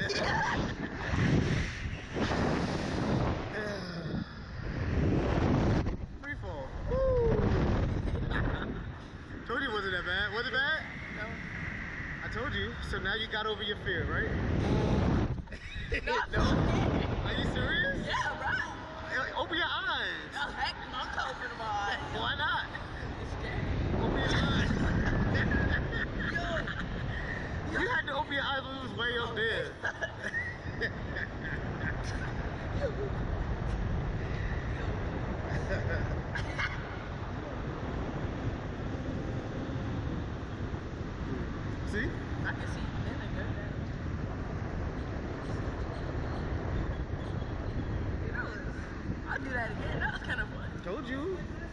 Free fall. Told you it wasn't that bad. Was it bad? No. I told you. So now you got over your fear, right? Not No. Are you serious? Yeah, right. Open your eyes. No, heck, I'm not open my eyes. Why not? It's scary. Open your eyes. Yo. You had to open your eyes when it was way up there. See? I can see vinegar. I'll do that again. That was kind of fun. Told you.